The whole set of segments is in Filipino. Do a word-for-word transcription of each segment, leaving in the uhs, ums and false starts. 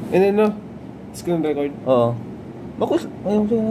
Eh, ano? Screen record? Oo. Bakit? Ayun siya.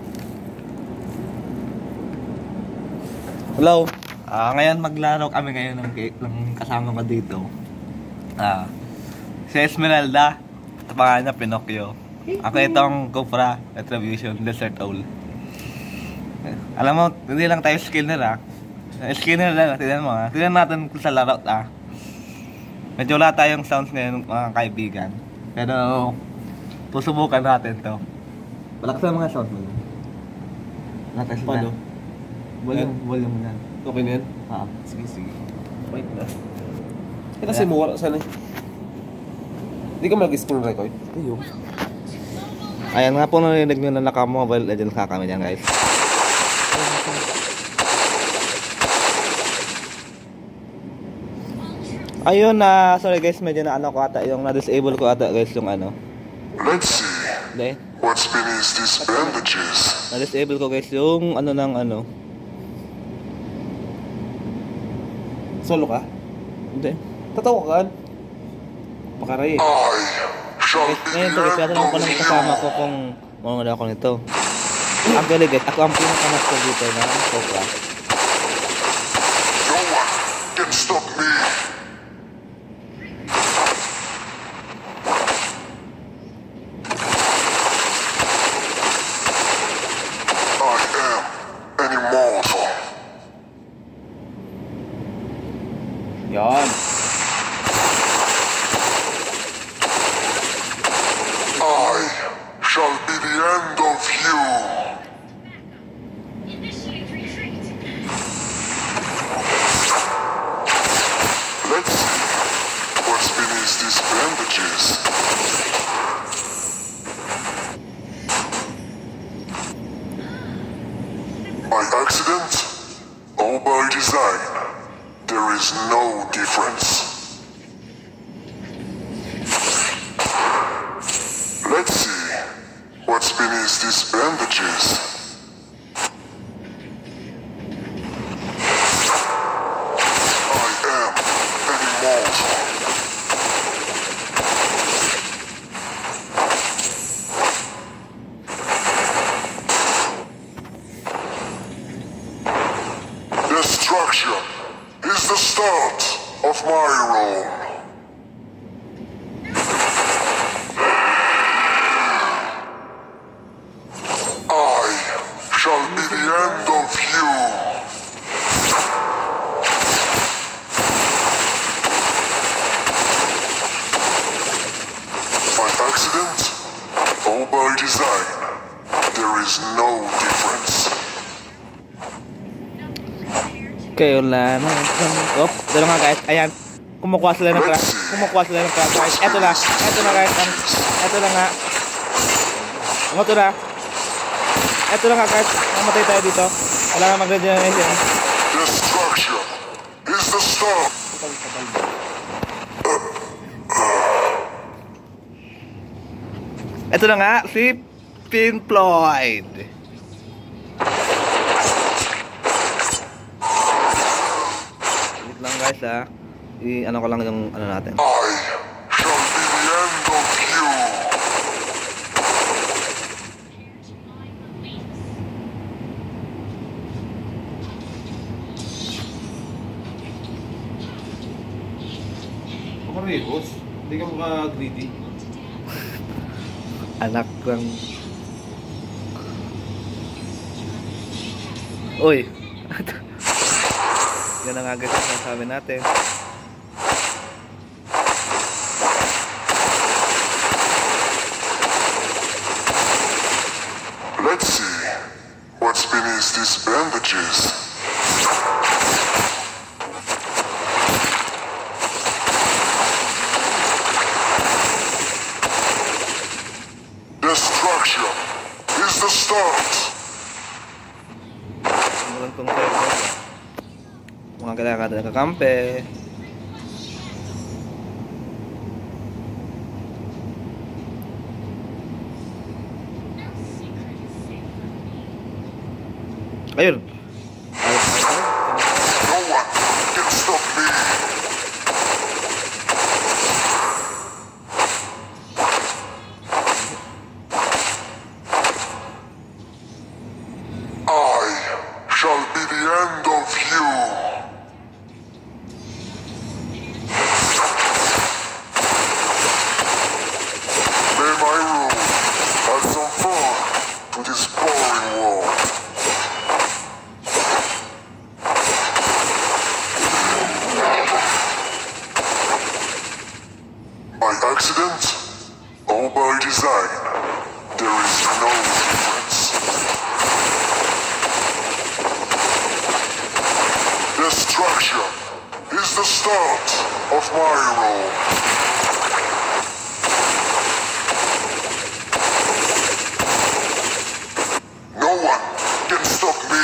Hello. Ah, ngayon maglaro kami ngayon ng, ng kasama ko dito. Ah, si Esmeralda. Ito pangalan niya, Pinocchio. Ako itong Cupra Retribution Desert Owl. Alam mo, hindi lang tayo skinner ah. Skinner lang, tignan mo ah. Tignan natin kung sa laro ah. Medyo wala tayong sounds ngayon mga kaibigan. Pero, susubukan natin to. Malakas ang mga sounds mo lang. Malakas Paano? na. Volume, volume na. Okay na yan? Ah. Sige, sige. Wait na. Eh, kasi mo wala sana eh. Hindi ka mag-screen record? Ayun. Ayan nga po, narinig nyo na naka-mobile legends ka kami dyan guys. Ayun na, uh, sorry guys, medyo na ano ko ata, yung na-disable ko ata guys yung ano. Let's see. Hindi. What's beneath these bandages? Na-disable ko guys yung ano ng ano. Solo ka? Hindi. Tatawa ka? Pakaray eh. I shall Guys, be ngayon to the guys, end natanong ko of ng you. kasama ko kung mamamala ako nito. Actually guys, ako ang pinaka-master dito na Cupra. No one can stop me. I am an immortal. Yan. I shall be the end of you. Let's see what's beneath these bandages. By accident or by design, there is no difference. Let's see what's beneath these bandages. I am an immortal. Destruction is the start of my role. I shall be the end of you. By accident or by design, there is no difference. Okay, wala na. Op, dito nga guys, ayan. Kumukuha sila ng crash. Kumukuha sila ng crash guys. Eto na, eto na guys. Ang, eto na nga. Eto na. Eto na nga guys. Namatay tayo dito. Wala nga mag-regeneration. Destruction is the start. Eto na nga, si Pink Floyd. Wait lang guys ha. I-ano ko lang yung ano natin. I shall be the end of you. Pakarehos. Hindi ka maka-greedy. Anak ng... Uy! Yan ang agad ang sinasabi natin. Let's see what's beneath these bandages. Destruction is the start. Walang kong server. Mga kailangan natin nakakampe. Ayun. No one can stop me. accident or by design, there is no difference. Destruction is the start of my role. No one can stop me.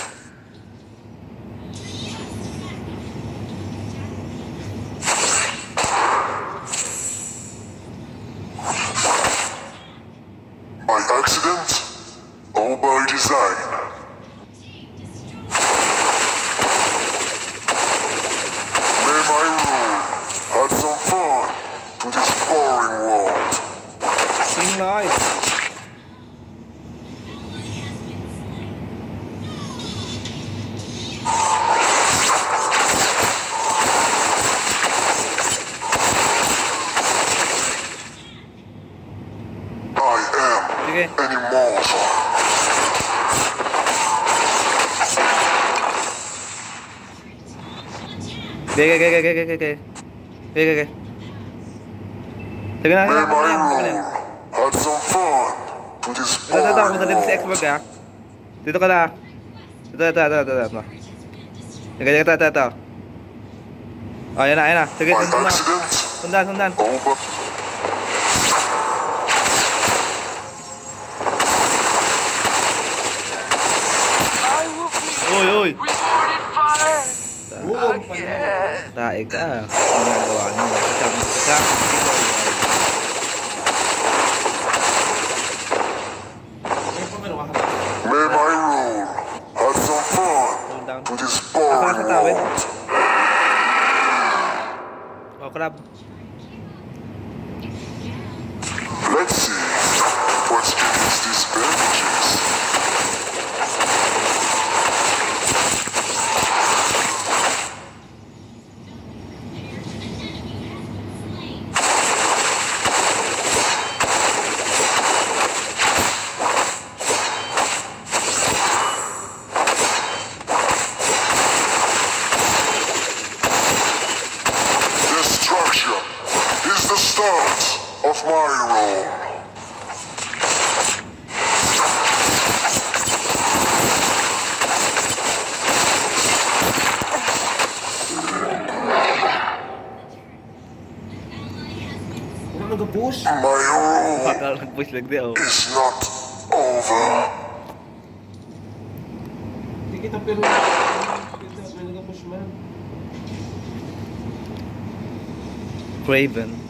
By accident or by design. May my rule add some fun to this boring world. Sing live. I am an immortal. Okay, okay, okay, okay, okay, okay. Okay, okay, okay. Sige na, sige May na, my sige na. rule add some fun to this Ito, ito, ito, boring punta dito si world. Xbox ha. Dito ka na. Ito, ito, ito, ito, ito. Sige, sige, ito, ito, ito. Oh, yan na, yan na. Sige, By sundan, accident sundan, sundan. or by... Uy, uy. Boom! Again! Tae ka. Ano nagawa niyo? Kasama, kasama. May my rule add some fun Hold down. to this Ako sa boring tawid. world. Oh, crab. Let's see what's beneath these bandages. Destruction is the start of my role. Wala nag-push. My rule Bakal nag-push like di, oh. is not over. Hindi kita pero... May nag-push man. Craven.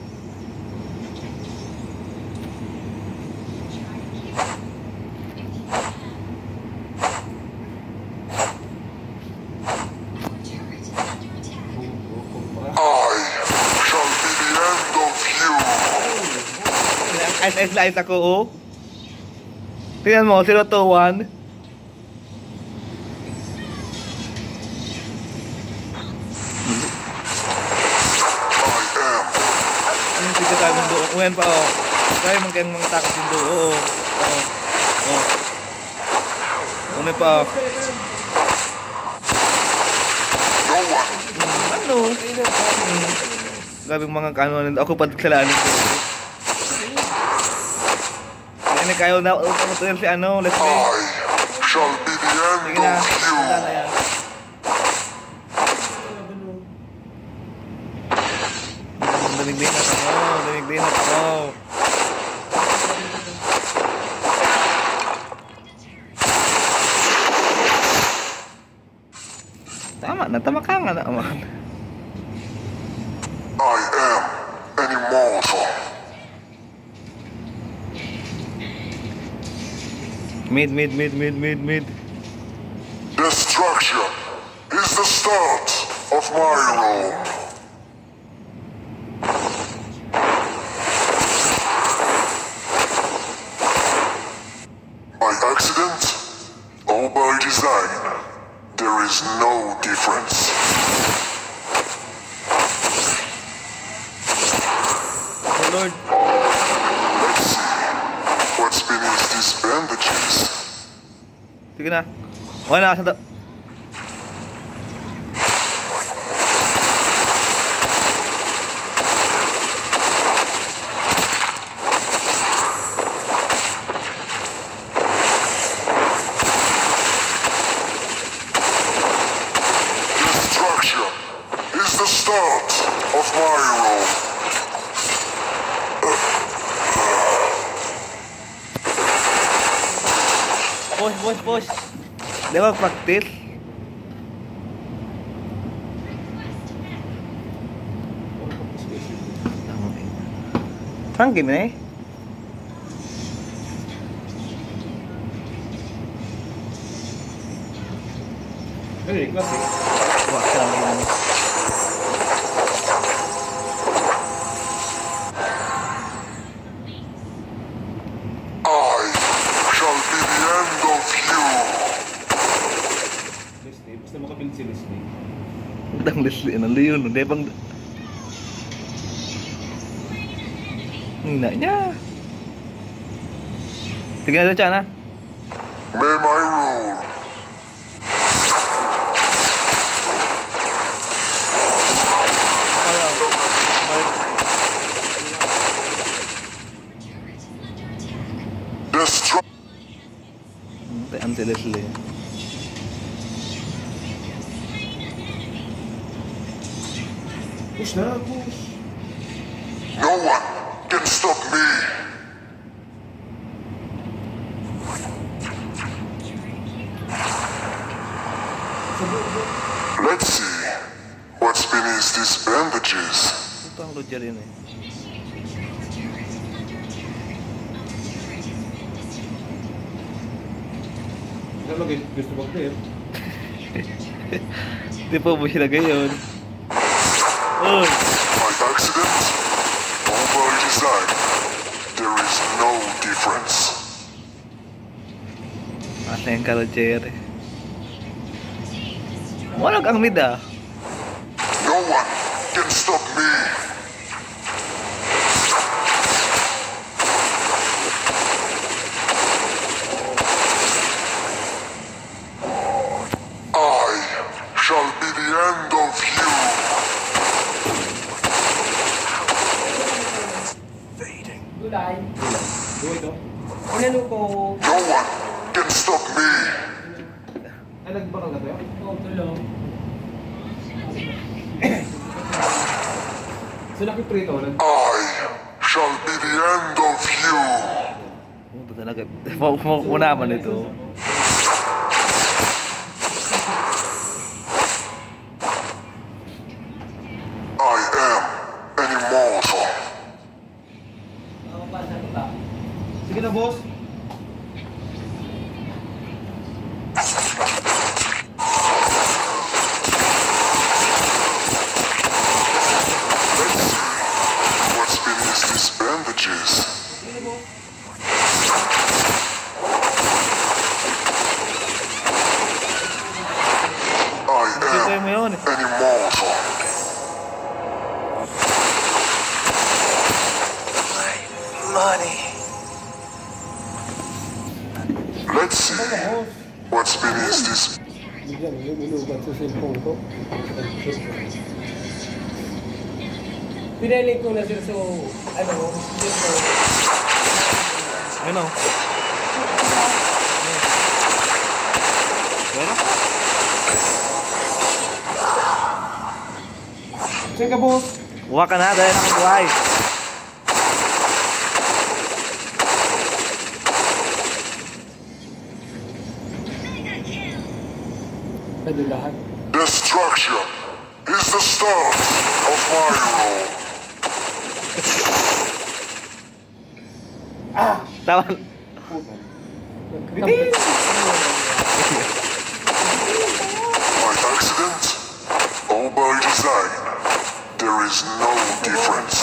I shall be the end of you. Ice ice light ako, oh. Tingnan mo, zero to one. I am Ano yung sige tayo mundo? Uyan pa, oh. Tayo mga kayong mga takot mundo, oo. Oo. Oo. Ano pa, oh. no one. Ano? Hmm. Gabing mga kanon. Ako pa salanin ko. Kaya na kayo na. Ano to si ano? Let's go. I shall be the end Sige na. of you. Wala na yan. Damig-damig na ako. Damig-damig na ako. Tama na. Tama ka nga naman. I am an immortal. Mid, mid, mid, mid, mid, mid. Destruction is the start of my role. By accident or by design, there is no difference. Oh Lord. Let's see what's beneath these bandages. Sige na. Okay na. Sanda. push, push, push. Di ba practice? Saan game na eh? Very classic. Wah, saan game na? I shall be the end of you. Leslie, basta makapilit si Leslie. Dang Leslie, ano yun? Hindi bang... Hina niya. Sige na dyan, ha? May my rule. Destroy. Anti Leslie. Push na, push. No one can stop me. Let's see what's beneath these bandages. Ito ang Roger yun eh. Ano lagi gusto mag-clear? Di pa mo siya gayon. Oh! By accident or by design, there is no difference. Asa yung Roger eh. Walag ang mid ah. No one can stop me. I shall be the end of you. Fading. Gulay. Duwa ito. Inano ko. No one can stop me. Ay, nagbakal na tayo? Oh, tulong. So, nakiprito. Nag... I shall be the end of you. Ito talaga. Una man ito. I am an immortal. Ako pa sa iba. Sige na, boss. Let's see what's beneath these bandages. I Ito mo yun am an immortal. Money. Let's see what's beneath this. Bigyan, yung inugat sa cellphone ko. Pinailing ko na sir so, ano, cellphone. Ano? Bueno? Saan ka, boss? Buha ka na dahil nakabuhay. Pwede lahat. Destruction is the start of my rule. Tama. Bitin! By accident or by design, there is no difference.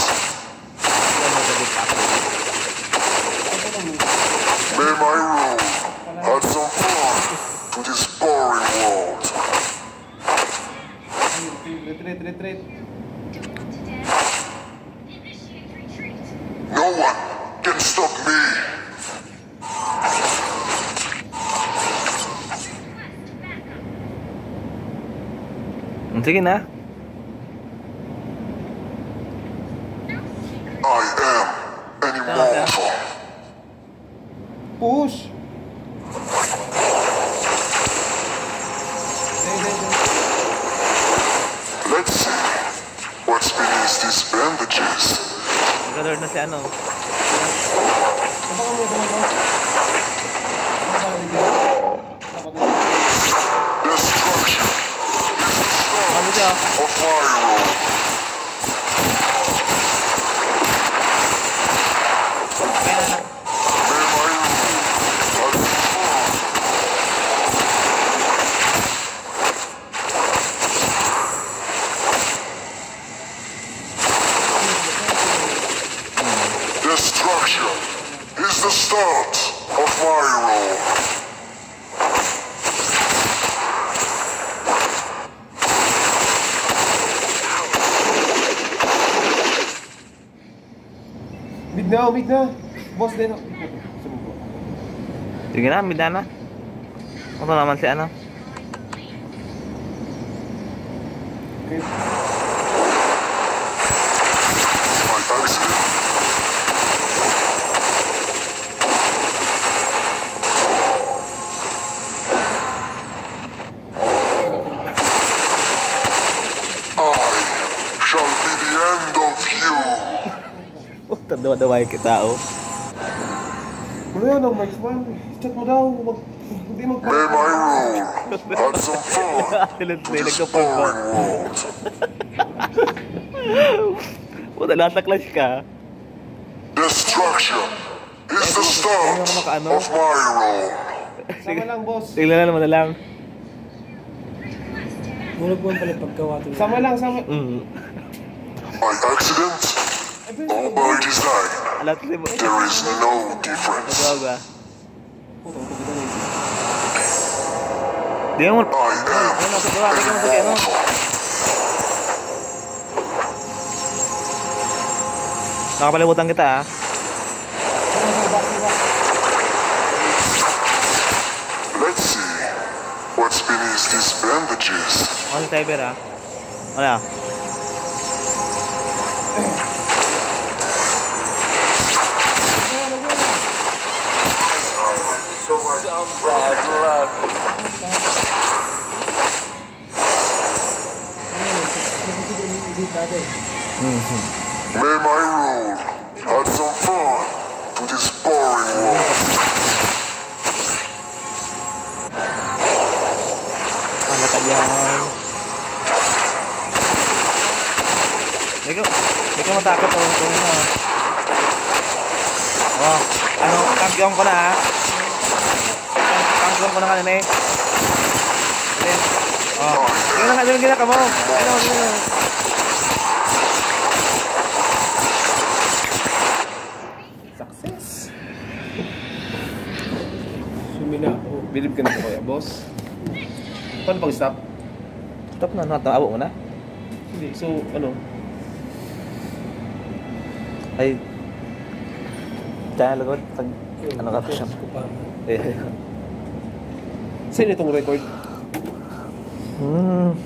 May my rule add some fun to this boring world. Retreat, retreat. No one can stop me. Sige na. I am an immortal. Push! Let's see what's beneath these bandages. Nag-alert na si ano. Baka mo ito mo. Baka mo ito. Ano siya? of my rule. Kaya na. May my rule at the fun. Destruction is the start of my rule. Mid na, mid na. Boss din. Sumuko. Sige na, mida na. Ano naman si ano? Okay. By accident. I shall be the end of you. Oh, tadawa-daway kita, oh. Ano yan ang March one? Chat mo daw. Mag, hindi mag- May my rule have some fun Silent to play, this nagkapag ba? boring world. Puta, nasa clash ka. Destruction is the start of my rule. Sama lang, boss. Tingnan na naman na lang. Muna po pala paggawa ito. Sama lang, sama. Mm. By accident or by design, Alam ko si mo. there is no difference. Nagawa. Di mo. I am Ano, sa gawa, tingnan mo sa ano. Nakapalimutan kita, ah. Let's see what's beneath these bandages. Ano si Cyber, ah? Ano? May my rule add some fun to this boring world. Ano ka dyan? Hindi ka, hindi ka matakot, oh. Ito na. Oh, ano, kampiyon ko na, ha? Kampiyon ko na kanina, eh. Sige. Oh, yun na nga, yun ginaka mo. Ano, yun. Success. Sumina ako. Believe ka na po kaya, boss? Paano pag-stop? Stop na, natawag mo na. Hindi. So, ano? Ay, kaya lagod, pag, ano ka pa siya? Ko pa. Eh, Saan itong record? hmm.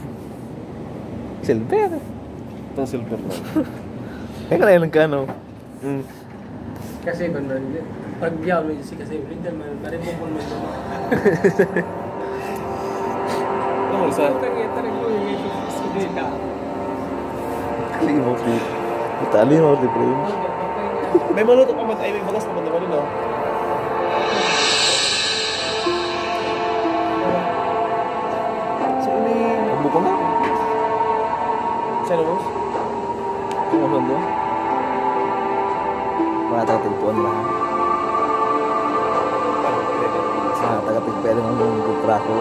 Silver. Itong silver na. Kaya ka na yun ka, no? Hmm. Kasi man man, pag yaw mo si kasi ulit man, pare mo pun man. Ano mo isa? Tagi tagi mo yung student ka. Limo, di. Itali mo, di, pre. May maluto pa man. Ay, may bagas naman naman yun, no? So, ini... Kambo ko na. Saan, boss? Kumasan doon. Mga taga-tigpuan lang. Sa taga-tigpuan lang yung kupra ko.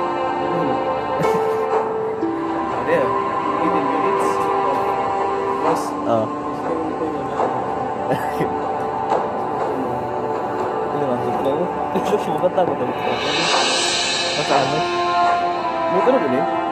Ano yan? eighteen minutes. Boss, Oo. Ano naman kupra ko? Sumakat ako ito. Masa ano? buka na ba niya?